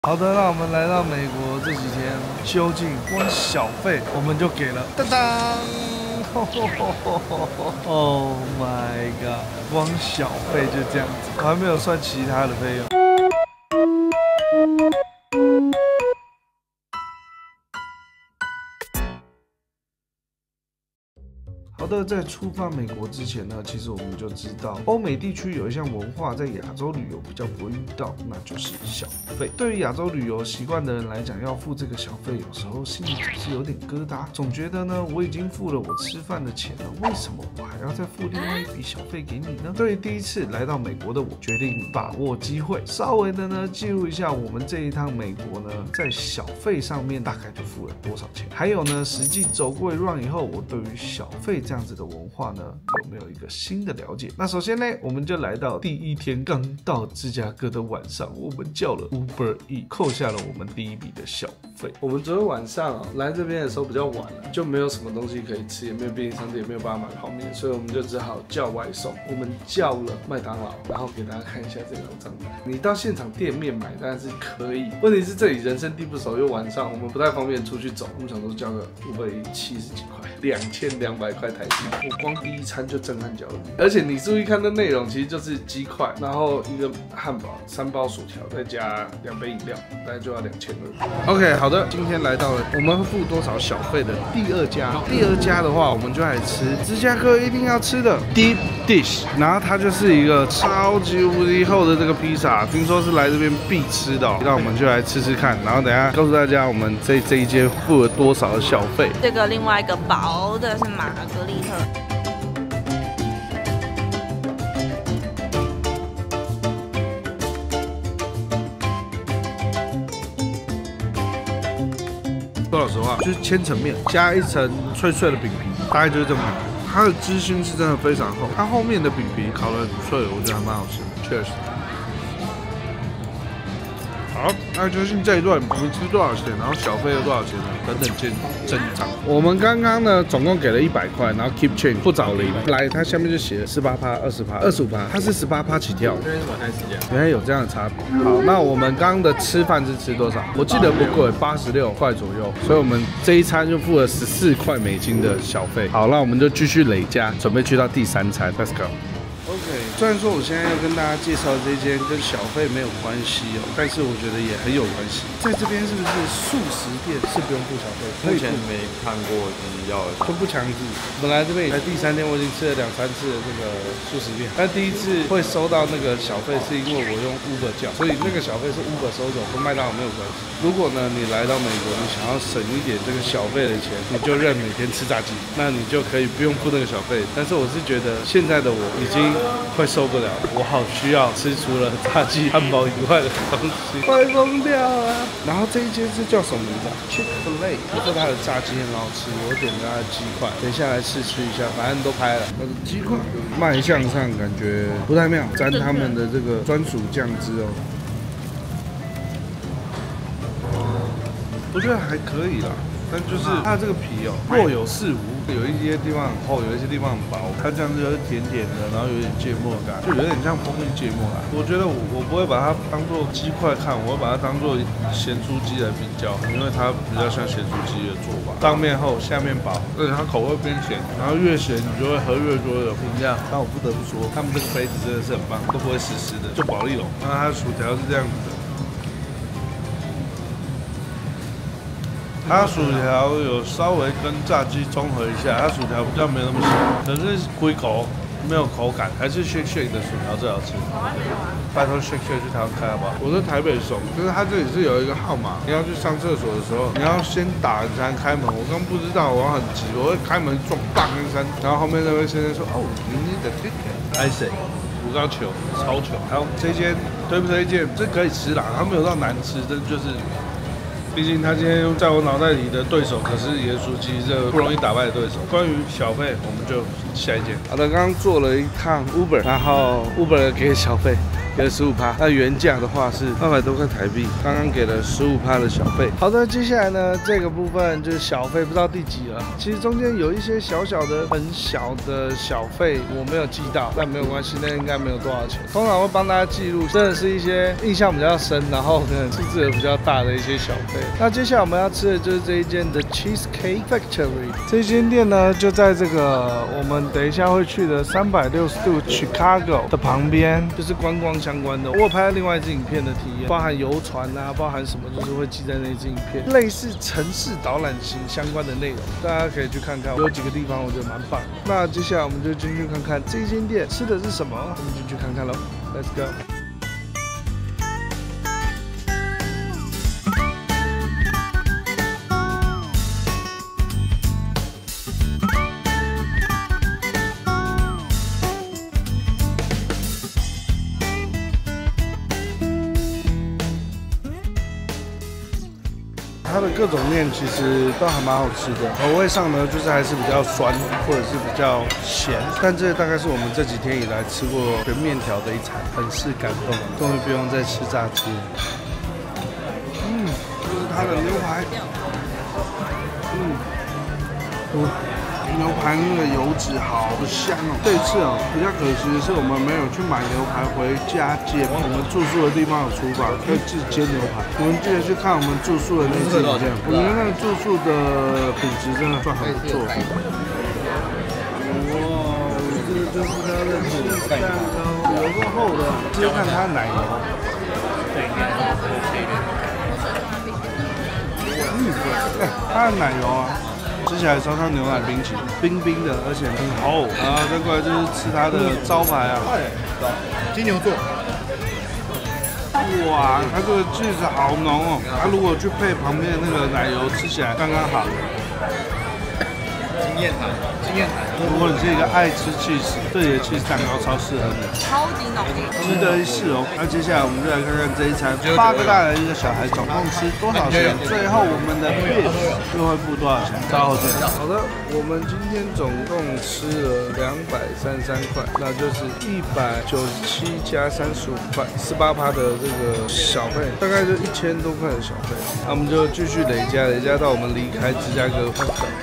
好的，那我们来到美国这几天，究竟光小费我们就给了，当当 ，Oh my god， 光小费就这样子，我还没有算其他的费用。好的，在出发美国之前呢，其实我们就知道，欧美地区有一项文化在亚洲旅游比较不会遇到，那就是小费。对于亚洲旅游习惯的人来讲，要付这个小费，有时候心里总是有点疙瘩，总觉得呢，我已经付了我吃饭的钱了，为什么我还要再付另外一笔小费给你呢？对于第一次来到美国的我，决定把握机会，稍微的呢记录一下我们这一趟美国呢，在小费上面大概就付了多少钱，还有呢，实际走过一 round 以后，我对于小费这样子的文化呢，有没有一个新的了解？那首先呢，我们就来到第一天刚到芝加哥的晚上，我们叫了 Uber E， 扣下了我们第一笔的小费。我们昨天晚上来这边的时候比较晚了，就没有什么东西可以吃，也没有便利商店，也没有办法买泡面，所以我们就只好叫外送。我们叫了麦当劳，然后给大家看一下这个账单。你到现场店面买当然是可以，问题是这里人生地不熟，又晚上我们不太方便出去走，我们想说叫个 Uber E 70几块，2200块台币。我光第一餐就震撼教育，而且你注意看的内容，其实就是鸡块，然后一个汉堡，3包薯条，再加2杯饮料，大概就要2200。OK， 好的，今天来到了我们会付多少小费的第二家。第二家的话，我们就来吃芝加哥一定要吃的 Deep Dish， 然后它就是一个超级无敌厚的这个披萨，听说是来这边必吃的哦。那我们就来吃吃看，然后等一下告诉大家我们这一间付了多少的小费。 这个另外一个薄的是玛格丽特。 说老实话，就是千层面加一层脆脆的饼皮，大概就是这种感觉。它的芝心是真的非常厚，它后面的饼皮烤得很脆，我觉得还蛮好吃的。确实。好，那究竟这一顿我们吃多少钱，然后小费又多少钱呢？等等见真章。我们刚刚呢，总共给了100块，然后 keep change 不找零。来，它下面就写了18%、20%、25%，它是18%起跳。原来有这样的差别。好，那我们刚刚的吃饭是吃多少？我记得不贵，86块左右。所以我们这一餐就付了14块美金的小费。好，那我们就继续累加，准备去到第3餐。Let's go。OK， 虽然说我现在要跟大家介绍这间跟小费没有关系哦，但是我觉得也很有关系。在这边是不是素食店是不用付小费？ 目前没看过就是要就不强制。本来这边来第3天，我已经吃了2、3次的这个素食店，但第一次会收到那个小费，是因为我用 Uber 叫，所以那个小费是 Uber 收走，跟麦当劳没有关系。如果呢你来到美国，你想要省一点这个小费的钱，你就认每天吃炸鸡，那你就可以不用付那个小费。但是我是觉得现在的我已经快受不了，我好需要吃除了炸鸡、汉堡以外的东西，快疯掉了。然后这一间是叫什么名字？Chick-fil-A， 我说它的炸鸡很好吃，我点了它的鸡块，等一下来试吃一下，反正都拍了。它的鸡块卖相上感觉不太妙，沾他们的这个专属酱汁哦，我觉得还可以啦。但就是它这个皮哦，若有似无，有一些地方很厚，有一些地方很薄。它这样子就是甜甜的，然后有点芥末感，就有点像蜂蜜芥末啦。我觉得我不会把它当做鸡块看，我会把它当做咸酥鸡来比较，因为它比较像咸酥鸡的做法，上面厚，下面薄，而且它口味偏咸，然后越咸你就会喝越多的饮料。但我不得不说，他们这个杯子真的是很棒，都不会湿湿的，就保利龙。那它的薯条是这样子的。它薯条有稍微跟炸鸡中和一下，它薯条比较没那么咸，可是龟口没有口感，还是shake shake的薯条最好吃。拜托shake shake去台湾开好不好？我在台北送，就是它这里是有一个号码，你要去上厕所的时候，你要先打你才能开门。我刚不知道，我很急，我会开门撞棒一声，然后后面那位先生说，哦，you need a ticket。I say。五高球，超球。还有这间推不推荐？这可以吃啦，它没有到难吃，这就是。毕竟他今天在我脑袋里的对手可是盐酥鸡，这不容易打败的对手。关于小费，我们就下一件。好的，刚刚做了一趟 Uber， 然后 Uber 给小费给了15%，那原价的话是200多块台币，刚刚给了15%的小费。好的，接下来呢，这个部分就是小费，不知道第几了。其实中间有一些小小的、很小的小费，我没有记到，但没有关系，那应该没有多少钱。通常会帮大家记录，真的是一些印象比较深，然后可能数字也比较大的一些小费。那接下来我们要吃的就是这一间的 Cheesecake Factory， 这间店呢就在这个我们等一下会去的360度 Chicago 的旁边，就是观光相关的。我有拍了另外一支影片的体验，包含游船啊，包含什么，就是会记在那支影片，类似城市导览型相关的内容，大家可以去看看。有几个地方我觉得蛮棒。那接下来我们就进去看看这间店吃的是什么，我们进去看看喽。Let's go。它的各种面其实都还蛮好吃的，口味上呢就是还是比较酸或者是比较咸，但这大概是我们这几天以来吃过全面条的一餐，很是感动，终于不用再吃炸鸡了。这是它的牛排，牛排那个油脂好香哦！这次比较可惜的是我们没有去买牛排回家煎，我们住宿的地方有厨房，可以自己煎牛排。我们记得去看我们住宿的那支影片，我觉得那个住宿的品质真的算很不错。哇，这个就是它的起司蛋糕，有个厚的，直接看它的奶油。它的奶油啊。吃起来超像牛奶冰淇淋，冰冰的，而且很厚。然后再过来就是吃它的招牌啊，金牛座。哇，它这个 cheese 好浓哦，它如果去配旁边的那个奶油，吃起来刚刚好。经验谈。如果你是一个爱吃 cheese， 这里的 cheese 蛋糕超适合你， 超级浓郁， 值得一试哦。那接下来我们就来看看这一餐，8个大人1个小孩，总共吃多少钱？最后我们的 bill 又会付多少钱？稍后见。好的，我们今天总共吃了233块，那就是197加35块，18%的这个小费，大概就1000多块的小费。那我们就继续累加到我们离开芝加哥半岛。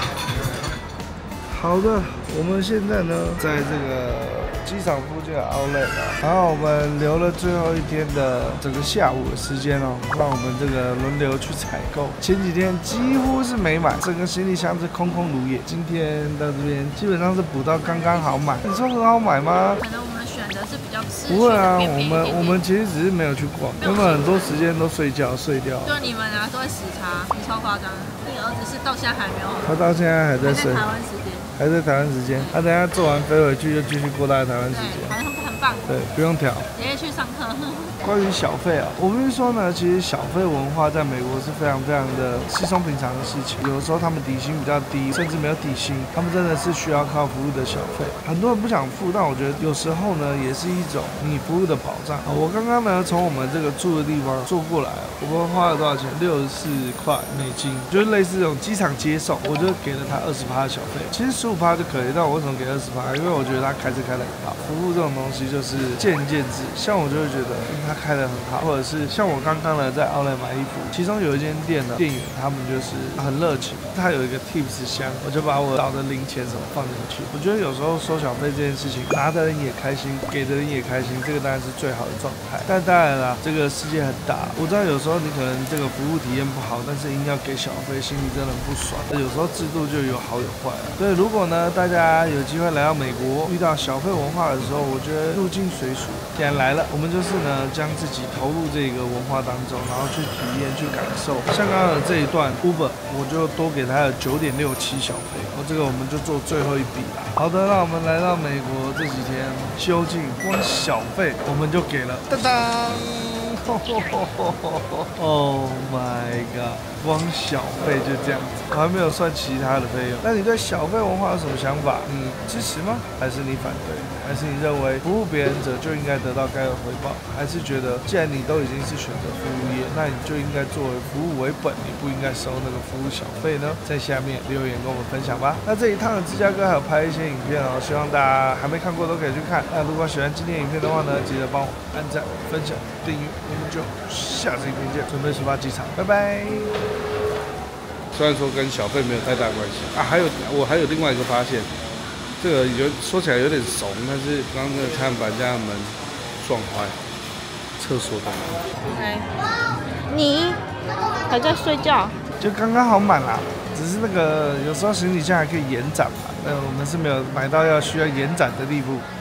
好的，我们现在呢，在这个机场附近的 Outlet 然后我们留了最后一天的整个下午的时间哦，让我们这个轮流去采购。前几天几乎是没买，整个行李箱是空空如也。今天到这边基本上是补到刚刚好买。你说很好买吗？ 可能我们选的是比较适不会啊，我们其实只是没有去逛，因为很多时间都睡掉。就你们啊，都会时差，你超夸张。你儿子是到现在还没有， 他到现在还在睡， 台湾时间。 还在台湾时间，他等下做完飞回去就继续过他的台湾时间， 对，很棒。 对，不用调。 直接去上课。 关于小费啊，我必须说呢，其实小费文化在美国是非常的稀松平常的事情。有的时候他们底薪比较低，甚至没有底薪，他们真的是需要靠服务的小费。很多人不想付，但我觉得有时候呢，也是一种你服务的保障。我刚刚呢从我们这个住的地方坐过来，我们花了多少钱？64块美金，就是类似这种机场接送，我就给了他20%的小费。其实15%就可以，但我为什么给20%？因为我觉得他开车开得很好。服务这种东西就是见仁见智，像我就会觉得他开得很好，或者是像我刚刚呢在奥莱买衣服，其中有一间店的店员他们就是很热情，他有一个 tips 箱，我就把我找的零钱什么放进去。我觉得有时候收小费这件事情，拿的人也开心，给的人也开心，这个当然是最好的状态。但当然啦，这个世界很大，我知道有时候你可能这个服务体验不好，但是硬要给小费，心里真的很不爽。有时候制度就有好有坏啊。所以如果呢大家有机会来到美国，遇到小费文化的时候，我觉得入境随俗。既然来了，我们就是呢将自己投入这个文化当中，然后去体验、去感受。像刚刚的这一段 Uber， 我就多给他的9.67小费，这个我们就做最后一笔啦。好的，那我们来到美国这几天，究竟光小费我们就给了，当当。 Oh my god！ 光小费就这样子，我还没有算其他的费用。那你对小费文化有什么想法？你支持吗？还是你反对？还是你认为服务别人者就应该得到该有回报？还是觉得既然你都已经是选择服务业，那你就应该作为服务为本，你不应该收那个服务小费呢？在下面留言跟我们分享吧。那这一趟的芝加哥还有拍一些影片哦，希望大家还没看过都可以去看。那如果喜欢今天影片的话呢，记得帮我按赞、分享、订阅，我们就下次影片见。准备出发机场，拜拜。虽然说跟小费没有太大关系啊，我还有另外一个发现，这个说起来有点怂，但是刚刚那个看板家的门撞坏，厕所的门。 哎，你还在睡觉？ 就刚刚好满啦，只是那个有时候行李箱还可以延展嘛，那我们是没有买到需要延展的地步。